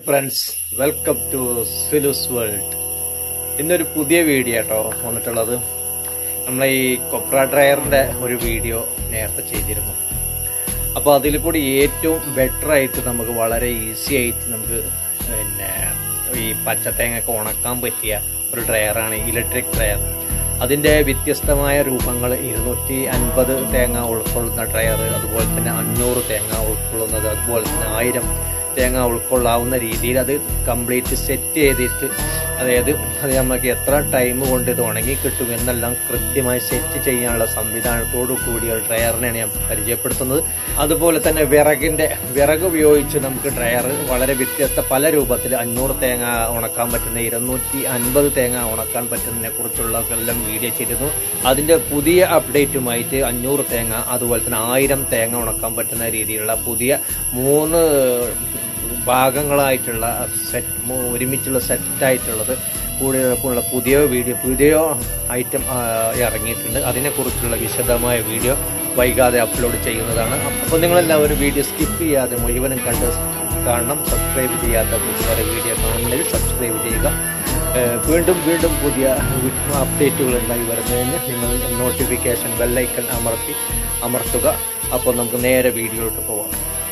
Friends, welcome to siluusworld. ഇന്നൊരു പുതിയ video കേട്ടോ വന്നിട്ടുള്ളത്. നമ്മളെ ഈ കൊപ്ര ഡ്രയറിന്റെ ഒരു വീഡിയോ നേരത്തെ ചെയ്തിരുന്നു. അപ്പോൾ അതിൽ കൂടി ഏറ്റവും ബെറ്റർ ആയിട്ട് നമുക്ക് വളരെ ഈസി ആയിട്ട് നമുക്ക് ഈ പച്ചത്തേങ്ങയൊക്കെ ഉണക്കാൻ പറ്റിയ ഒരു ഡ്രയറാണ് ഇലക്ട്രിക് ഡ്രയർ. അതിന്റെ വ്യത്യസ്തമായ രൂപങ്ങൾ 250 തേങ്ങ ഉൾക്കൊള്ളുന്ന ഡ്രയർ, അതുപോലെ തന്നെ 500 തേങ്ങ ഉൾക്കൊള്ളുന്നത്, അതുപോലെ തന്നെ 1000 തേങ്ങ ഉൾക്കൊള്ളാവുന്ന രീതിയിൽ അത് കംപ്ലീറ്റ് സെറ്റ് ചെയ്തിട്ട്, അതായത് അത് നമുക്ക് എത്ര ടൈം കൊണ്ട് ഇത് ഉണങ്ങി കിട്ടും എന്നെല്ലാം കൃത്യമായി സെറ്റ് ചെയ്യാനുള്ള സംവിധാനത്തോടു കൂടിയ ഡ്രയറിനെയാണ് ഞാൻ പരിചയപ്പെടുത്തുന്നത്. അതുപോലെ തന്നെ വിറക് ഉപയോഗിച്ച് നമുക്ക് ഡ്രയർ വളരെ വ്യത്യസ്ത പല രൂപത്തിൽ 500 തേങ്ങ ഉണക്കാൻ പറ്റുന്ന, 250 തേങ്ങ ഉണക്കാൻ പറ്റുന്നതിനെ കുറിച്ചുള്ള എല്ലാം വീഡിയോ ചെയ്തിരുന്നു. അതിന്റെ പുതിയ അപ്ഡേറ്റുമായിട്ട് 500 തേങ്ങ, അതുപോലെ തന്നെ 1000 തേങ്ങ ഉണക്കാൻ പറ്റുന്ന രീതിയിലുള്ള പുതിയ 3 ഭാഗങ്ങളായിട്ടുള്ള ഒരുമിച്ചുള്ള സെറ്റായിട്ടുള്ളത് കൂടിയുള്ള പുതിയ ഐറ്റം ഇറങ്ങിയിട്ടുണ്ട്. അതിനെക്കുറിച്ചുള്ള വിശദമായ വീഡിയോ വൈകാതെ അപ്ലോഡ് ചെയ്യുന്നതാണ്. അപ്പോൾ നിങ്ങളെല്ലാവരും വീഡിയോ സ്കിപ്പ് ചെയ്യാതെ മുഴുവനും കാണണം. സബ്സ്ക്രൈബ് ചെയ്യാത്ത കൂട്ടുകാരെ വീഡിയോ കാണുന്നതിൽ സബ്സ്ക്രൈബ് ചെയ്യുക. വീണ്ടും പുതിയ അപ്ഡേറ്റുകളുണ്ടായി വരുന്നതിന് നിങ്ങൾ നോട്ടിഫിക്കേഷൻ ബെല്ലൈക്കൺ അമർത്തുക. അപ്പോൾ നമുക്ക് നേരെ വീഡിയോയിലോട്ട് പോവാം.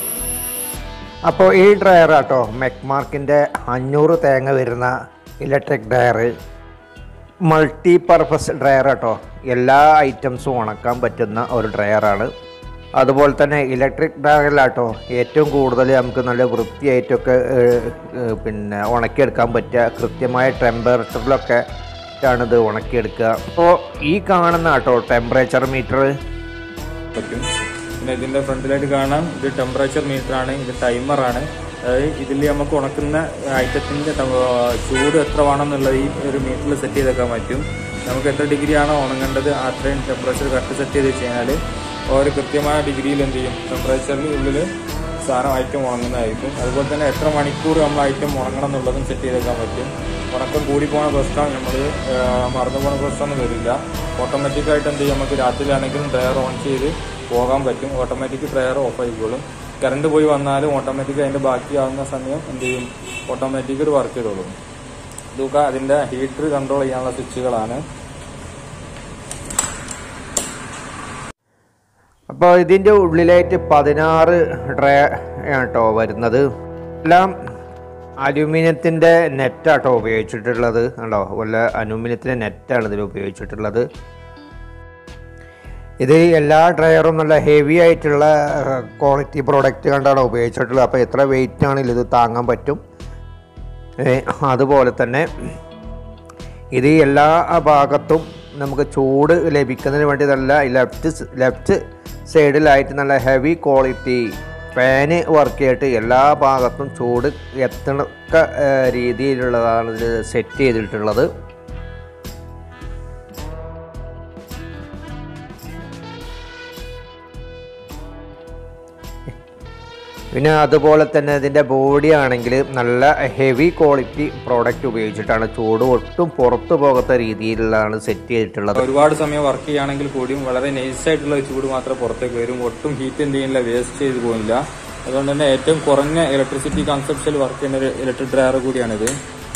അപ്പോൾ ഈ ഡ്രയർ ആട്ടോ മെക്മാർക്കിൻ്റെ 500 തേങ്ങ വരുന്ന electric dryer, multi purpose dryer ആട്ടോ. എല്ലാ ഐറ്റംസും ഉണക്കാൻ പറ്റുന്ന ഒരു ഡ്രയറാണ്. അതുപോലെ തന്നെ ഇലക്ട്രിക് ഡ്രയറിലാട്ടോ ഏറ്റവും കൂടുതൽ നമുക്ക് നല്ല വൃത്തിയായിട്ടൊക്കെ ഉണക്കിയെടുക്കാൻ പറ്റുക. കൃത്യമായ ടെമ്പറേച്ചറിലൊക്കെ ആണിത് ഉണക്കിയെടുക്കുക. അപ്പോൾ ഈ കാണുന്ന ആട്ടോ ടെമ്പറേച്ചർ മീറ്റർ പറ്റും. പിന്നെ ഇതിന്റെ ഫ്രണ്ടിലായിട്ട് കാണാം, ഇത് ടെമ്പറേച്ചർ മീറ്റർ ആണ്, ഇത് ടൈമറാണ്. അതായത് ഇതിൽ നമുക്ക് ഉണക്കുന്ന ഐറ്റത്തിന്റെ ചൂട് എത്ര വേണമെന്നുള്ളത് ഈ ഒരു മീറ്ററിൽ സെറ്റ് ചെയ്തേക്കാൻ പറ്റും. നമുക്ക് എത്ര ഡിഗ്രി ആണോ ഉണങ്ങേണ്ടത് അത്രയും ടെമ്പറേച്ചർ കറക്റ്റ് സെറ്റ് ചെയ്ത് കഴിഞ്ഞാൽ ഒരു കൃത്യമായ ഡിഗ്രിയിൽ എന്ത് ചെയ്യും, ടെമ്പറേച്ചറിന് ഉള്ളിൽ സാധനം ഐറ്റം ഉണങ്ങുന്നതായിരിക്കും. അതുപോലെ തന്നെ എത്ര മണിക്കൂർ നമ്മൾ ഐറ്റം ഉണങ്ങണം എന്നുള്ളതും സെറ്റ് ചെയ്തേക്കാൻ പറ്റും. ഉണക്കം കൂടിപ്പോണ പ്രശ്നം നമ്മൾ മറന്നു പോണ പ്രശ്നമൊന്നും വരില്ല. ഓട്ടോമാറ്റിക്കായിട്ട് എന്ത് ചെയ്യും, നമുക്ക് രാത്രിയിലാണെങ്കിലും ഡ്രയർ ഓൺ ചെയ്ത് പോകാൻ പറ്റും. ഓട്ടോമാറ്റിക് ഡ്രയർ ഓഫ് ആയിക്കോളും. കറണ്ട് പോയി വന്നാലും ഓട്ടോമാറ്റിക് അതിന്റെ ബാക്കിയാവുന്ന സമയം എന്ത് ചെയ്യും, ഓട്ടോമാറ്റിക് ഒരു വർക്ക് ചെയ്തോളും. ഇതൊക്കെ അതിന്റെ ഹീറ്റർ കൺട്രോൾ ചെയ്യാനുള്ള സ്വിച്ചുകളാണ്. അപ്പോൾ ഇതിൻ്റെ ഉള്ളിലായിട്ട് 16 ഡ്രയർ ആട്ടോ വരുന്നത്. എല്ലാം അലൂമിനിയത്തിൻ്റെ നെറ്റാട്ടോ ഉപയോഗിച്ചിട്ടുള്ളത്. കണ്ടോ, വല്ല അലൂമിനിയത്തിൻ്റെ നെറ്റാണ് ഇതിൽ ഉപയോഗിച്ചിട്ടുള്ളത്. ഇത് എല്ലാ ഡ്രയറും നല്ല ഹെവി ആയിട്ടുള്ള ക്വാളിറ്റി പ്രോഡക്റ്റ് കണ്ടാണ് ഉപയോഗിച്ചിട്ടുള്ളത്. അപ്പോൾ എത്ര വെയിറ്റ് ആണെങ്കിലും ഇത് താങ്ങാൻ പറ്റും. അതുപോലെ തന്നെ ഇത് എല്ലാ ഭാഗത്തും നമുക്ക് ചൂട് ലഭിക്കുന്നതിന് വേണ്ടി നല്ല ലെഫ്റ്റ് സൈഡിലായിട്ട് നല്ല ഹെവി ക്വാളിറ്റി ഫാന് വർക്ക് ചെയ്തിട്ട് എല്ലാ ഭാഗത്തും ചൂട് എത്തണക്ക രീതിയിലുള്ളതാണ് ഇത് സെറ്റ് ചെയ്തിട്ടുള്ളത്. പിന്നെ അതുപോലെ തന്നെ ഇതിൻ്റെ ബോഡി ആണെങ്കിൽ നല്ല ഹെവി ക്വാളിറ്റി പ്രോഡക്റ്റ് ഉപയോഗിച്ചിട്ടാണ് ചൂട് ഒട്ടും പുറത്തു പോകാത്ത രീതിയിലാണ് സെറ്റ് ചെയ്തിട്ടുള്ളത്. ഒരുപാട് സമയം വർക്ക് ചെയ്യുകയാണെങ്കിൽ കൂടിയും വളരെ നൈസായിട്ടുള്ള ചൂട് മാത്രമേ പുറത്തേക്ക് വരും. ഒട്ടും ഹീറ്റ് എന്ത് ചെയ്യുന്നില്ല, വേസ്റ്റ് ചെയ്ത് പോകില്ല. അതുകൊണ്ട് തന്നെ ഏറ്റവും കുറഞ്ഞ ഇലക്ട്രിസിറ്റി കൺസപ്ഷനിൽ വർക്ക് ചെയ്യുന്ന ഒരു ഇലക്ട്രിക് ഡ്രയർ കൂടിയാണിത്.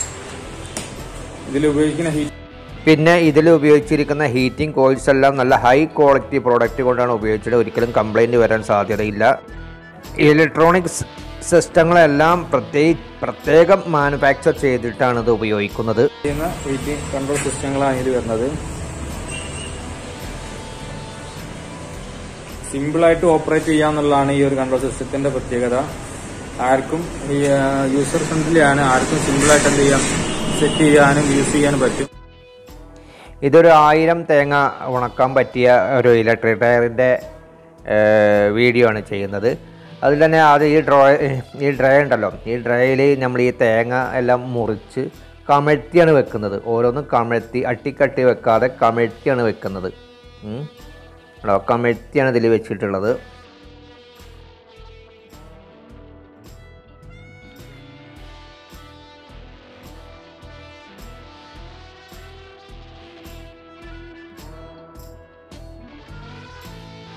പിന്നെ ഇതിൽ ഉപയോഗിച്ചിരിക്കുന്ന ഹീറ്റിംഗ് കോയിൽസ് എല്ലാം നല്ല ഹൈ ക്വാളിറ്റി പ്രോഡക്റ്റ് കൊണ്ടാണ് ഉപയോഗിച്ചത്. ഒരിക്കലും കംപ്ലൈൻറ്റ് വരാൻ സാധ്യതയില്ല. ഇലക്ട്രോണിക്സ് സിസ്റ്റങ്ങളെല്ലാം പ്രത്യേകം മാനുഫാക്ചർ ചെയ്തിട്ടാണ് ഇത് ഉപയോഗിക്കുന്നത്. ഹീറ്റിംഗ് കൺട്രോൾ സിസ്റ്റങ്ങളാണ് ഇതിൽ വരുന്നത്. സിമ്പിളായിട്ട് ഓപ്പറേറ്റ് ചെയ്യാന്നുള്ളതാണ് ഈ ഒരു കൺട്രോൾ സിസ്റ്റത്തിന്റെ പ്രത്യേകത. ആർക്കും ഈ യൂസർ ഫ്രണ്ട്ലി ആണ്. ആർക്കും സിമ്പിളായിട്ട് എന്ത് ചെയ്യാം, സെറ്റ് ചെയ്യാനും യൂസ് ചെയ്യാനും പറ്റും. ഇതൊരു 1000 തേങ്ങ ഉണക്കാൻ പറ്റിയ ഒരു ഇലക്ട്രിക് ഡ്രയറിൻ്റെ വീഡിയോ ആണ് ചെയ്യുന്നത്. അതിൽ തന്നെ ആദ്യം ഈ ഡ്രയർ ഉണ്ടല്ലോ, ഈ ഡ്രയറിൽ നമ്മൾ ഈ തേങ്ങ എല്ലാം മുറിച്ച് കമഴ്ത്തിയാണ് വെക്കുന്നത്. ഓരോന്നും അട്ടിക്കട്ടി വെക്കാതെ കമഴ്ത്തിയാണ് വെക്കുന്നത്. കമഴ്ത്തിയാണ് ഇതിൽ വെച്ചിട്ടുള്ളത്.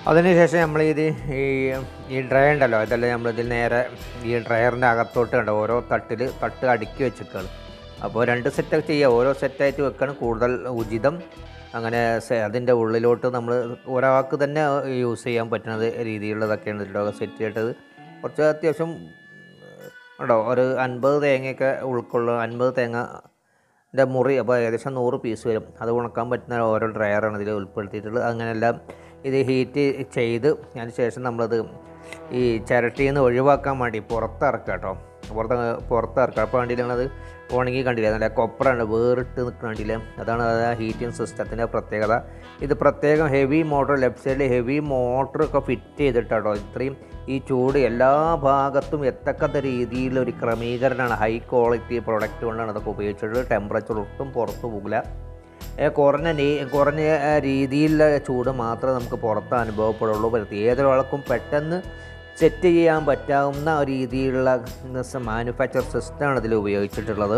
അതിനുശേഷം നമ്മൾ ഈ ഡ്രയർ ഉണ്ടല്ലോ, ഇതെല്ലാം നമ്മളിതിൽ നേരെ ഈ ഡ്രയറിൻ്റെ അകത്തോട്ട് കണ്ടോ ഓരോ തട്ട് അടുക്കി വെച്ചിരിക്കുകയാണ്. അപ്പോൾ 2 സെറ്റൊക്കെ ചെയ്യുക, ഓരോ സെറ്റായിട്ട് വെക്കണം കൂടുതൽ ഉചിതം. അങ്ങനെ അതിൻ്റെ ഉള്ളിലോട്ട് നമ്മൾ ഒരാൾക്ക് തന്നെ യൂസ് ചെയ്യാൻ പറ്റുന്ന രീതിയിലുള്ളതൊക്കെയാണ് ഇതിലൊക്കെ സെറ്റ് ചെയ്തിട്ടത്. കുറച്ച് അത്യാവശ്യം ഉണ്ടോ ഒരു 50 തേങ്ങയൊക്കെ ഉൾക്കൊള്ളും, 50 തേങ്ങൻ്റെ മുറി. അപ്പോൾ ഏകദേശം 100 പീസ് വരും. അത് ഉണക്കാൻ പറ്റുന്ന ഓരോ ഡ്രയറാണ് ഇതിൽ ഉൾപ്പെടുത്തിയിട്ടുള്ളത്. അങ്ങനെയെല്ലാം ഇത് ഹീറ്റ് ചെയ്ത് അതിന് ശേഷം നമ്മളത് ഈ ചിരട്ടിയിൽ നിന്ന് ഒഴിവാക്കാൻ വേണ്ടി പുറത്തിറക്കുക കേട്ടോ, പുറത്തിറക്കുക. അപ്പോൾ കണ്ടില്ലാണത് ഉണങ്ങി കണ്ടില്ല, നല്ല കൊപ്രാണ് വേറിട്ട് നിൽക്കുന്ന കണ്ടില്ല. അതാണ് ആ ഹീറ്റിംഗ് സിസ്റ്റത്തിൻ്റെ പ്രത്യേകത. ഇത് പ്രത്യേകം ഹെവി മോട്ടർ, ലെഫ്റ്റ് സൈഡിൽ ഹെവി മോട്ടറൊക്കെ ഫിറ്റ് ചെയ്തിട്ടോ. ഇത്രയും ഈ ചൂട് എല്ലാ ഭാഗത്തും എത്തക്കത്ത രീതിയിലൊരു ക്രമീകരണമാണ്. ഹൈ ക്വാളിറ്റി പ്രൊഡക്റ്റ് കൊണ്ടാണ് അതൊക്കെ ഉപയോഗിച്ചിട്ടുള്ളത്. ടെമ്പറേച്ചർ ഒട്ടും പുറത്ത് പോകില്ല. കുറഞ്ഞ രീതിയിലുള്ള ചൂട് മാത്രമേ നമുക്ക് പുറത്ത് അനുഭവപ്പെടുള്ളൂ. ഏതൊരാൾക്കും പെട്ടെന്ന് സെറ്റ് ചെയ്യാൻ പറ്റാവുന്ന രീതിയിലുള്ള മാനുഫാക്ചർ സിസ്റ്റമാണ് ഇതിൽ ഉപയോഗിച്ചിട്ടുള്ളത്.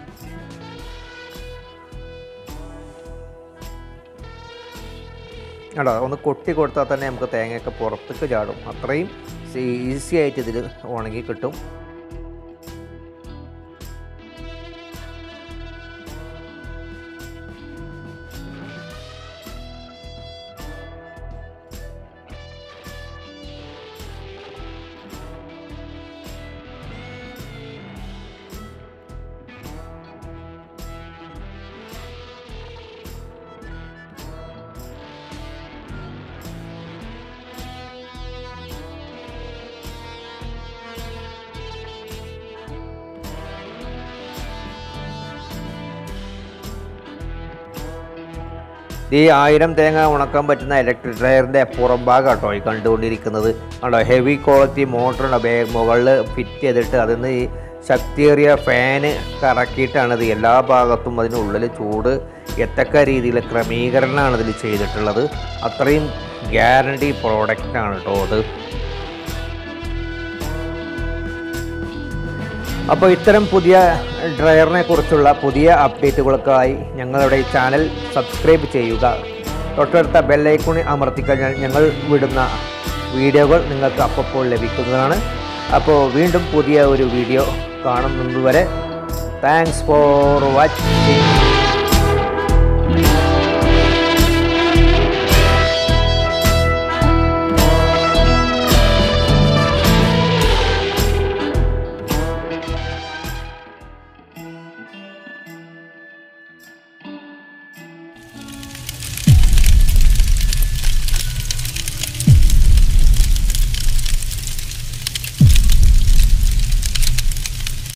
കേട്ടോ, ഒന്ന് കൊട്ടി കൊടുത്താൽ തന്നെ നമുക്ക് തേങ്ങയൊക്കെ പുറത്തേക്ക് ചാടും. അത്രയും ഈസി ആയിട്ട് ഇതിൽ ഉണങ്ങി കിട്ടും. ഈ 1000 തേങ്ങ ഉണക്കാൻ പറ്റുന്ന ഇലക്ട്രിക് ഡ്രയറിൻ്റെ പുറം ഭാഗം കേട്ടോ ഈ കണ്ടുകൊണ്ടിരിക്കുന്നത്. കണ്ടോ, ഹെവി ക്വാളിറ്റി മോട്ടറുണ്ട് മുകളിൽ ഫിറ്റ് ചെയ്തിട്ട് അതിന് ഈ ശക്തിയേറിയ ഫാന് കറക്കിയിട്ടാണ് ഇത് എല്ലാ ഭാഗത്തും അതിനുള്ളിൽ ചൂട് എത്തക്ക രീതിയിൽ ക്രമീകരണമാണ് ഇതിൽ ചെയ്തിട്ടുള്ളത്. അത്രയും ഗ്യാരണ്ടി പ്രോഡക്റ്റാണ് കേട്ടോ അത്. അപ്പോൾ ഇത്തരം പുതിയ ഡ്രയറിനെ കുറിച്ചുള്ള പുതിയ അപ്ഡേറ്റുകൾക്കായി ഞങ്ങളുടെ ഈ ചാനൽ സബ്സ്ക്രൈബ് ചെയ്യുക. തൊട്ടടുത്ത ബെല്ലൈക്കൺ അമർത്തിക്കഴിഞ്ഞാൽ ഞങ്ങൾ വിടുന്ന വീഡിയോകൾ നിങ്ങൾക്ക് അപ്പോൾ ലഭിക്കുന്നതാണ്. അപ്പോൾ വീണ്ടും പുതിയ ഒരു വീഡിയോ കാണുന്നതുവരെ താങ്ക്സ് ഫോർ വാച്ചിങ്.